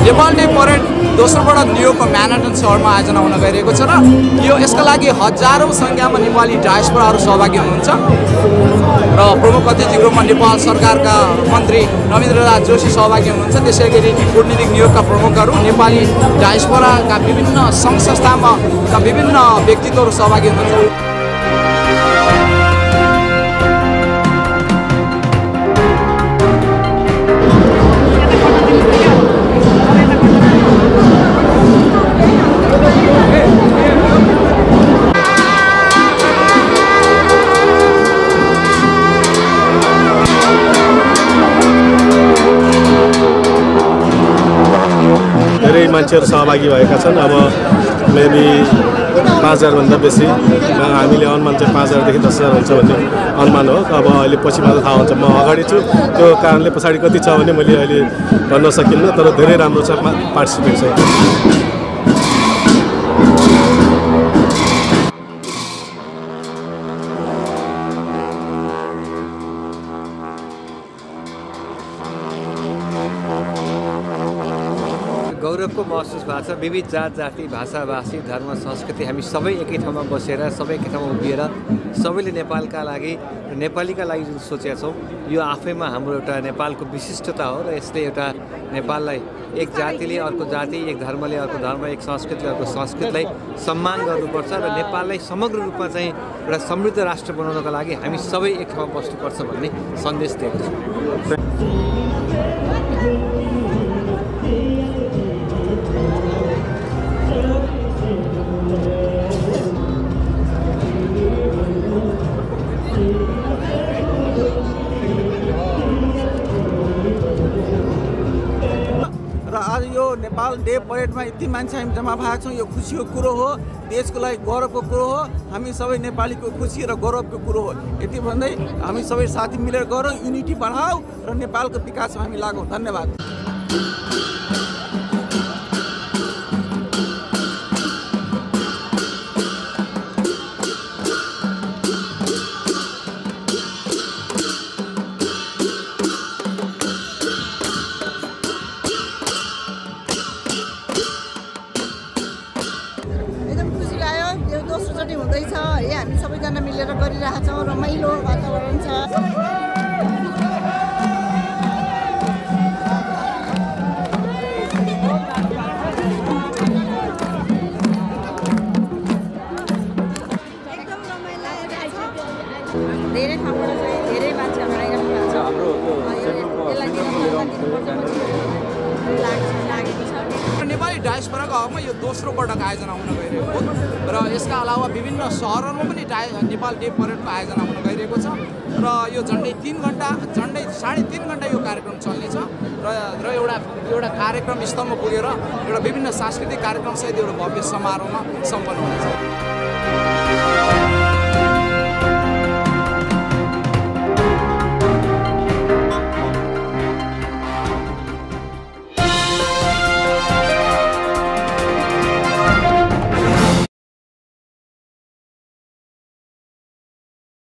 Nepal day parade दोस्रो पटक न्युयोर्कको Manhattan शहरमा आयोजना हुन गइरहेको छ र यसका लागि हजारौं संख्यामा नेपाली डायस्पोराहरू सहभागी हुनुहुन्छ र प्रमुख अतिथिको रूपमा नेपाल सरकारका मन्त्री नवीन्द्रनाथ जोशी सहभागी हुनुहुन्छ। त्यसैगरी कूटनीतिक नियोगका प्रमुखहरू, नेपाली डायस्पोराका विभिन्न सङ्घ संस्थामा विभिन्न व्यक्तित्वहरू सहभागी हुनुहुन्छ। धेरै मान्छेहरू सहभागी भएका छन्। अब मेबी 5000 भन्दा बेसी, हामीले अनुमान चाहिँ 5000 देखि 10000 हुन्छ भन्ने अनुमान हो। अब अहिले पछि मात्र थाहा हुन्छ। म अगाडि छु, त्यो कारणले पछाडि कति छ भने मैले अहिले भन्न सकिन्न, तर धेरै राम्रो छ पार्टिसिपेट चाहिँ। गौरवको महसुस भएको छ। विविध जात जाति, भाषा भाषी, धर्म, संस्कृति हामी सबै एकै ठाउँमा बसेर, सबै एकै ठाउँमा उभिएर सबैले नेपालका लागि, नेपालीका लागि जुन सोचेका छौँ, यो आफैमा हाम्रो एउटा नेपालको विशिष्टता हो र यसले एउटा नेपाललाई एक जातिले अर्को जाति, एक धर्मले अर्को धर्म, एक संस्कृतिले अर्को संस्कृतिलाई सम्मान गर्नुपर्छ र नेपाललाई समग्र रूपमा चाहिँ एउटा समृद्ध राष्ट्र बनाउनका लागि हामी सबै एक ठाउँमा बस्नुपर्छ भन्ने सन्देश दिएको छ। आज यो नेपाल डे परेडमा यति मान्छे हामी जम्मा भएका छौँ, यो खुसीको कुरो हो, देशको लागि गौरवको कुरो हो, हामी सबै नेपालीको खुसी र गौरवको कुरो हो। यति भन्दै हामी सबै साथी मिलेर गरौँ, युनिटी बढाऊ र नेपालको विकासमा हामी लागौँ। धन्यवाद। दोस्रोचोटि हुँदैछ है, हामी सबैजना मिलेर गरिरहेका छौँ, रमाइलो वातावरण छ। एकदम रमाइलो लागेको छ। धेरै ठाउँबाट चाहिँ धेरै मान्छेहरू आइरहनु भएको छ। नेपाली डायस्पोराको हकमा यो दोस्रो पटक आयोजना हुन गइरहेको हो र यसका अलावा विभिन्न सहरहरूमा पनि नेपाल डे परेडको आयोजना हुन गइरहेको छ र यो झन्डै 3 घण्टा, झन्डै 3.5 घण्टा यो कार्यक्रम चल्नेछ र एउटा कार्यक्रम स्थलमा पुगेर एउटा विभिन्न सांस्कृतिक कार्यक्रमसहित एउटा भव्य समारोहमा सम्पन्न हुनेछ।